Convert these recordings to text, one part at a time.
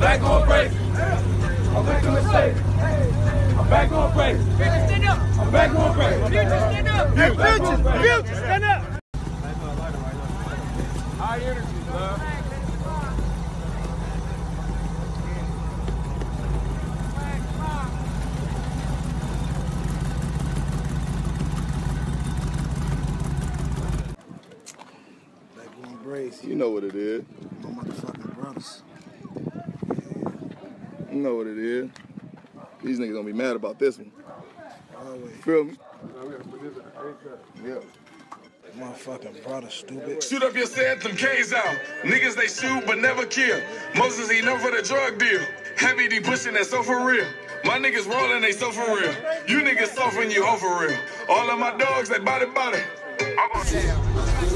back on Brazy. I'm making a mistake. I'm back on Brazy. Future, stand up. I'm back on Brazy. Future, stand up. Future, stand up. High energy, love. Brazy. You know what it is. My motherfucking brothers. You know what it is. These niggas gonna be mad about this one. Always. Feel me? Yeah. Motherfucking brother, stupid. Shoot up your set, them K's out. Niggas they shoot but never kill. Moses he known for the drug deal. Heavy D pushing that so for real. My niggas rolling they so for real. You niggas suffering you ho for real. All of my dogs they body. I'm gonna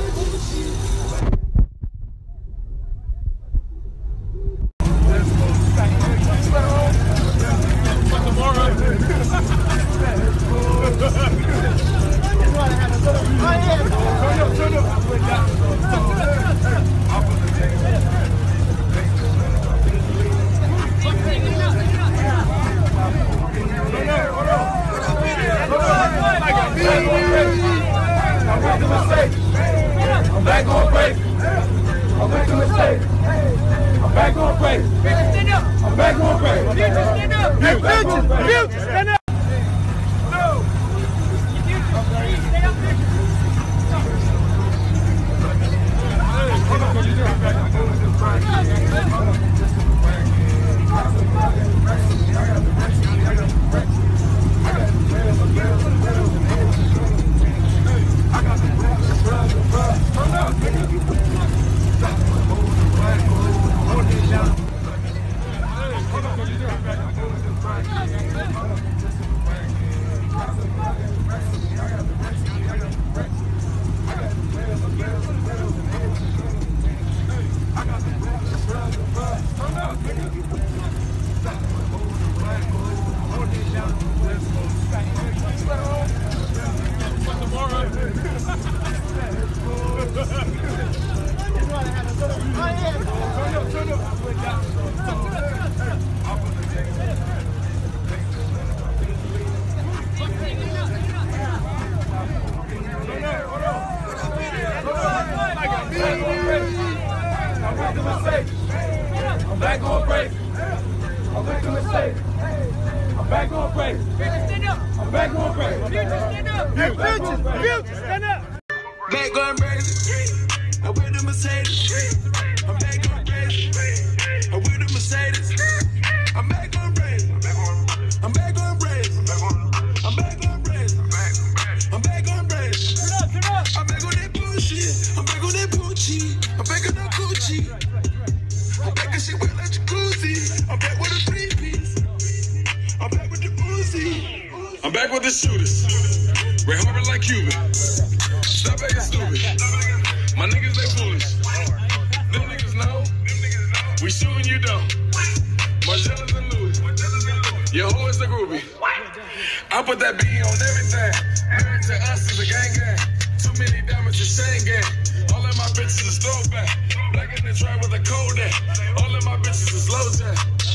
I'm back on Brazy. I'm making a mistake. I'm back on Brazy. Future, stand up. I'm back on Brazy. Future, stand up. Future, stand up. No. Future, stay up. I'm back on Brazy. I'm making a mistake. I'm back on Brazy. Future, stand up. I'm back on Brazy. Future, stand up. Future, stand up. back going Brazy. I'm with the Mercedes. I'm back on Brazy. I'm with the Mercedes. I'm back on Brazy. I'm back on Brazy. I'm back on Brazy. I'm back on Brazy. I'm back on that bullshit. I'm back on that Gucci. I'm back on that Gucci. I'm back and shit with like jacuzzi. I'm back with a 3-piece. I'm back with the Uzi. I'm back with the shooters. Red Harbor like Cuban. Stop acting stupid. My niggas they foolish. Them niggas know. We shooting you down. Margellas and Louis. Your hoe is the groupie. I put that B on everything. Married to us is a gang. Too many diamonds to shame gang. All of my bitches is throwback. Black in the trap with a cold day. All of my bitches is low jack.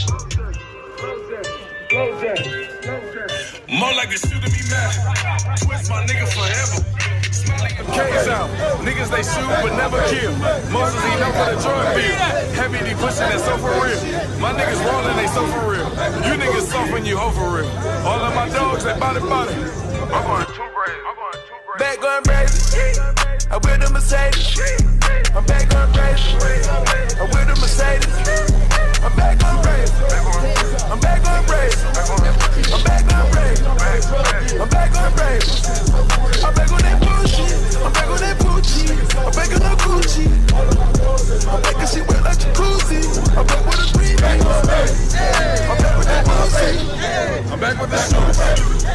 More like the shooter me mad. Twist my nigga forever. Smelling them K's out. Niggas they shoot but never kill. Moses he know for the drug deal. Heavy D pushing that so for real. My niggas rolling they so for real. You niggas suffering you ho for real. All of my dogs they body. I'm going too crazy. Back going Brazy. I'm with the Mercedes. I'm back on Brazy. I'm with the Mercedes. I'm back on Brazy. I'm back on Brazy. I'm back on Brazy. I'm back on Brazy. I'm back on that bullshit. I'm back on that Gucci. I'm back on that Gucci. I'm back and shit with like jacuzzi. I'm back with a 3-piece. I'm back with that bullshit. I'm back with the shooters.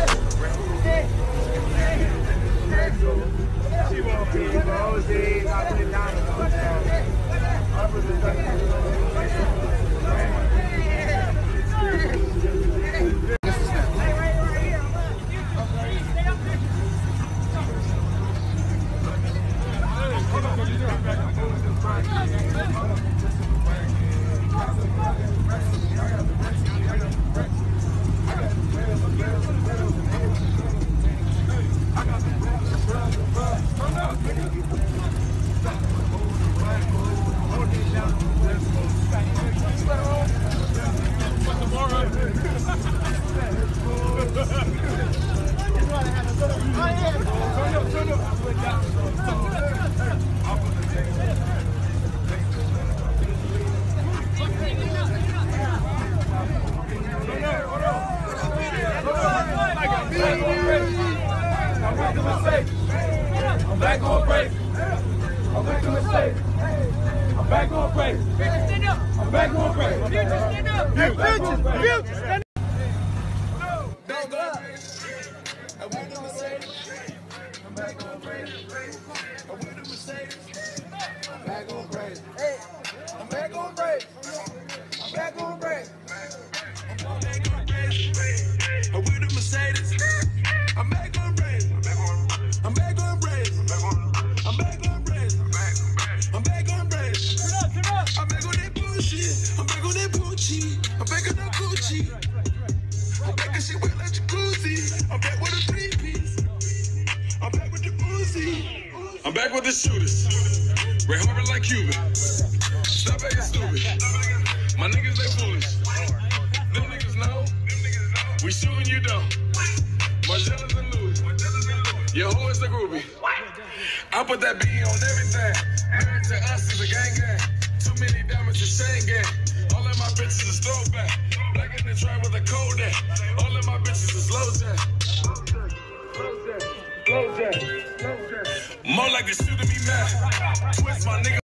Stand up. Hey, Future, stand up. I'm with the Mercedes. I'm back on Brazy. I'm with the Mercedes. I'm back on Brazy. Hey, I'm back on Brazy. I'm back on Brazy. I'm back on Brazy. I'm with the Mercedes. I'm back on Brazy. I'm back on Brazy. I'm back on Brazy. I'm back on Brazy. I'm back on that bullshit. I'm back on that Gucci. I'm back on that Gucci. I'm back and shit wet like jacuzzi. I'm back with a 3-piece. I'm back with the Uzi. I'm back with the shooters. Red Harvard like Cuban. Stop acting stupid. My niggas, they foolish. Them niggas know. We shooting you down. Margellas and Louis. Your hoe is the groupie. I put that B on everything. Married to us is a gang gang. Too many diamonds to Shane gang. All of my bitches is throwback. Black in the trap with a Kodak. All of my bitches is low jack. More like the shooter me mad. Twist my nigga.